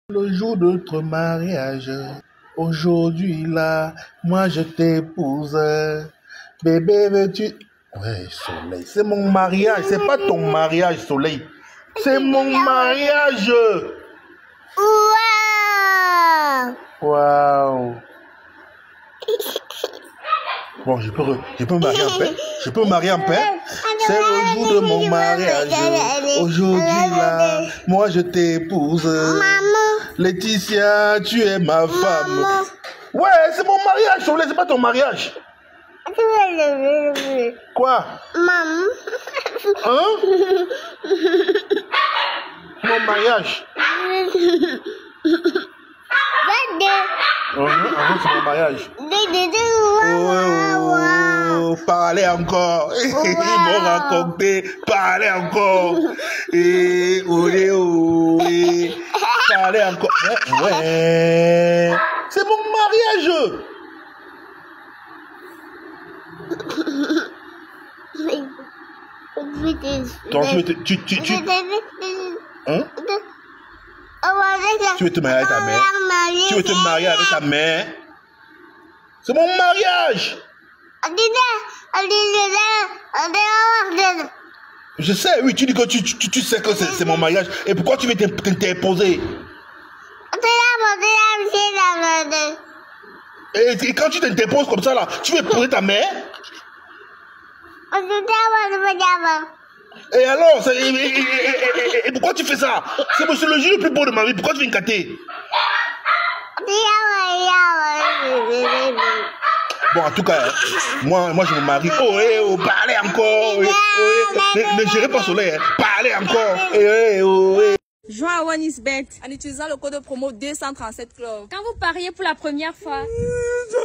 Le jour de notre mariage, aujourd'hui là, moi je t'épouse. Bébé, veux-tu... Ouais, Soleil, c'est mon mariage, c'est pas ton mariage, Soleil. C'est mon mariage. Waouh. Bon, je peux me marier en paix. Je peux me marier en paix. C'est le jour de mon mariage. Aujourd'hui là, moi je t'épouse. Laetitia, tu es ma femme. Ouais, c'est mon mariage, Soleil, c'est pas ton mariage. Quoi? Maman. Hein? Mon mariage. C'est mon mariage. Oh, parlez encore. Ils vont raconter. Parlez encore. Et parlez encore. Ouais. C'est mon mariage. Hein? Tu veux te marier avec ta mère? Tu veux te marier avec ta mère? C'est mon mariage! Je sais, oui, tu dis que tu sais que c'est mon mariage. Et pourquoi tu veux t'interposer? Et quand tu t'interposes comme ça, là, tu veux épouser ta mère? Et alors, et pourquoi tu fais ça? C'est le jour le plus beau de ma vie, pourquoi tu viens me gâter? Bon, en tout cas, moi je me marie. Oh, parlez encore. Ne gérez pas Soleil, hein. Parlez encore. Joins à OneIsBet en utilisant le code promo 237 Club. Quand vous pariez pour la première fois,